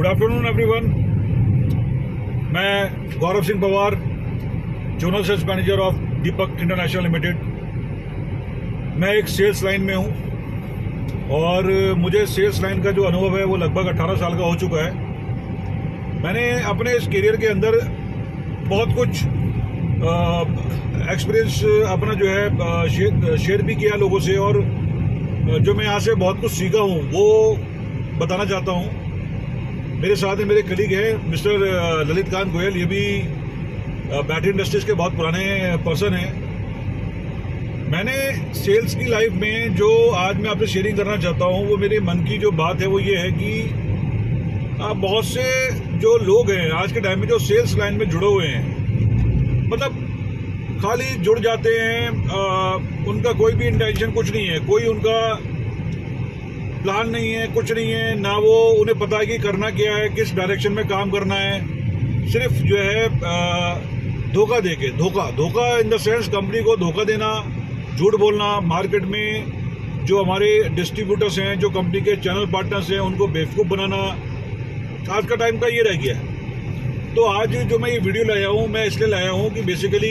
Good afternoon everyone. मैं Gaurav Singh Pawar, zonal sales manager of Deepak international limited. मैं एक सेल्स लाइन में हूं और मुझे सेल्स लाइन का जो अनुभव है वो लगभग 18 साल का हो चुका है। मैंने अपने इस करियर के अंदर बहुत कुछ एक्सपीरियंस अपना जो है शेयर भी किया लोगों से, और जो मैं यहाँ से बहुत कुछ सीखा हूँ वो बताना चाहता हूँ। मेरे साथ में मेरे कलीग हैं मिस्टर ललित कांत गोयल। ये भी बैटरी इंडस्ट्रीज के बहुत पुराने पर्सन हैं। मैंने सेल्स की लाइफ में जो आज मैं आपसे शेयरिंग करना चाहता हूँ वो मेरे मन की जो बात है वो ये है कि बहुत से जो लोग हैं आज के टाइम में जो सेल्स लाइन में जुड़े हुए हैं, मतलब खाली जुड़ जाते हैं, उनका कोई भी इंटेंशन कुछ नहीं है, कोई उनका प्लान नहीं है, कुछ नहीं है ना, वो उन्हें पता है कि करना क्या है, किस डायरेक्शन में काम करना है। सिर्फ जो है धोखा देके धोखा इन द सेंस कंपनी को धोखा देना, झूठ बोलना, मार्केट में जो हमारे डिस्ट्रीब्यूटर्स हैं, जो कंपनी के चैनल पार्टनर्स हैं, उनको बेवकूफ़ बनाना आज का टाइम का ये रह गया है। तो आज जो मैं ये वीडियो लाया हूँ, मैं इसलिए लाया हूँ कि बेसिकली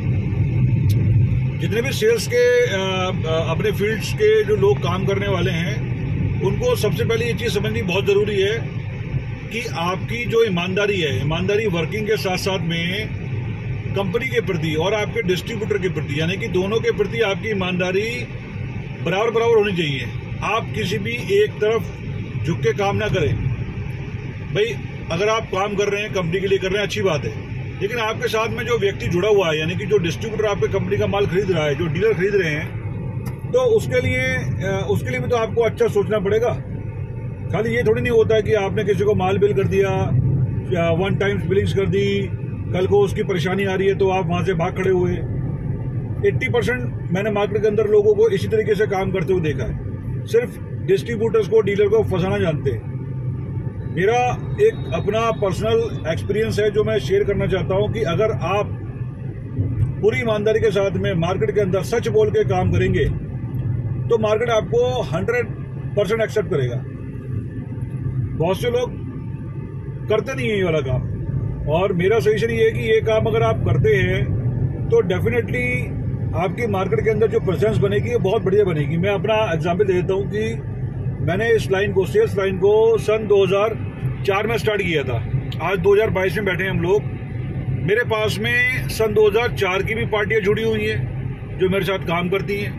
जितने भी सेल्स के अपने फील्ड्स के जो लोग काम करने वाले हैं उनको सबसे पहले ये चीज़ समझनी बहुत ज़रूरी है कि आपकी जो ईमानदारी है, ईमानदारी वर्किंग के साथ साथ में कंपनी के प्रति और आपके डिस्ट्रीब्यूटर के प्रति, यानी कि दोनों के प्रति आपकी ईमानदारी बराबर होनी चाहिए। आप किसी भी एक तरफ झुक के काम ना करें। भाई अगर आप काम कर रहे हैं, कंपनी के लिए कर रहे हैं, अच्छी बात है, लेकिन आपके साथ में जो व्यक्ति जुड़ा हुआ है, यानी कि जो डिस्ट्रीब्यूटर आपके कंपनी का माल खरीद रहा है, जो डीलर खरीद रहे हैं, तो उसके लिए भी तो आपको अच्छा सोचना पड़ेगा। खाली ये थोड़ी नहीं होता है कि आपने किसी को माल बिल कर दिया या वन टाइम बिलिंग्स कर दी, कल को उसकी परेशानी आ रही है तो आप वहां से भाग खड़े हुए। 80% मैंने मार्केट के अंदर लोगों को इसी तरीके से काम करते हुए देखा है, सिर्फ डिस्ट्रीब्यूटर्स को, डीलर को फंसाना जानते हैं। मेरा एक अपना पर्सनल एक्सपीरियंस है जो मैं शेयर करना चाहता हूं कि अगर आप पूरी ईमानदारी के साथ में मार्केट के अंदर सच बोल के काम करेंगे तो मार्केट आपको 100% एक्सेप्ट करेगा। बहुत से लोग करते नहीं है ये वाला काम, और मेरा सजेशन ये है कि ये काम अगर आप करते हैं तो डेफिनेटली आपकी मार्केट के अंदर जो प्रेजेंस बनेगी वो बहुत बढ़िया बनेगी। मैं अपना एग्जांपल दे देता हूँ कि मैंने इस लाइन को, सेल्स लाइन को सन 2004 में स्टार्ट किया था। आज 2022 में बैठे हैं हम लोग। मेरे पास में सन 2004 की भी पार्टियां जुड़ी हुई हैं जो मेरे साथ काम करती हैं।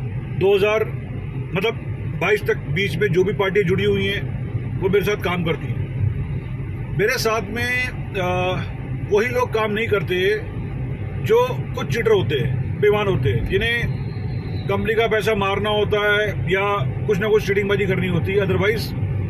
2022 तक बीच में जो भी पार्टियां जुड़ी हुई हैं वो मेरे साथ काम करती हैं। मेरे साथ में वही लोग काम नहीं करते जो कुछ चिटर होते हैं, बेईमान होते हैं, जिन्हें कंपनी का पैसा मारना होता है या कुछ ना कुछ चीटिंगबाजी करनी होती है। अदरवाइज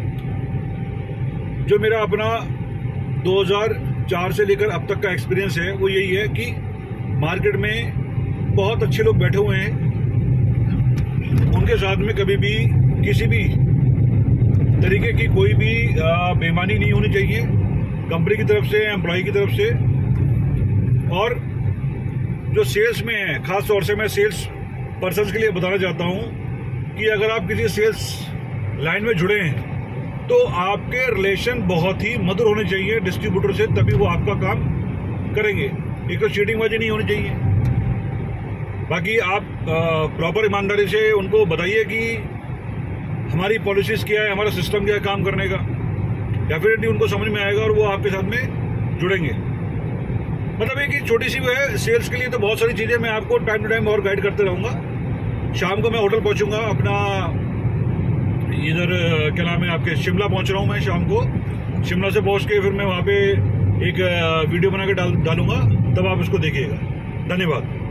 जो मेरा अपना 2004 से लेकर अब तक का एक्सपीरियंस है वो यही है कि मार्केट में बहुत अच्छे लोग बैठे हुए हैं, उनके साथ में कभी भी किसी भी तरीके की कोई भी बेईमानी नहीं होनी चाहिए, कंपनी की तरफ से, एम्प्लॉय की तरफ से। और जो सेल्स में है, खास तौर से मैं सेल्स पर्सन्स के लिए बताना चाहता हूं कि अगर आप किसी सेल्स लाइन में जुड़े हैं तो आपके रिलेशन बहुत ही मधुर होने चाहिए डिस्ट्रीब्यूटर से, तभी वो आपका काम करेंगे। एक तो चीटिंगबाजी नहीं होनी चाहिए। बाकी आप प्रॉपर ईमानदारी से उनको बताइए कि हमारी पॉलिसीज क्या है, हमारा सिस्टम क्या है काम करने का। डेफिनेटली उनको समझ में आएगा और वो आपके साथ में जुड़ेंगे। मतलब एक ही छोटी सी वो है सेल्स के लिए तो बहुत सारी चीज़ें मैं आपको टाइम टू टाइम और गाइड करते रहूँगा। शाम को मैं होटल पहुँचूँगा अपना, इधर क्या नाम है आपके, शिमला पहुँच रहा हूँ मैं शाम को। शिमला से पहुँच के फिर मैं वहाँ पे एक वीडियो बना के डालूँगा, तब आप इसको देखिएगा। धन्यवाद।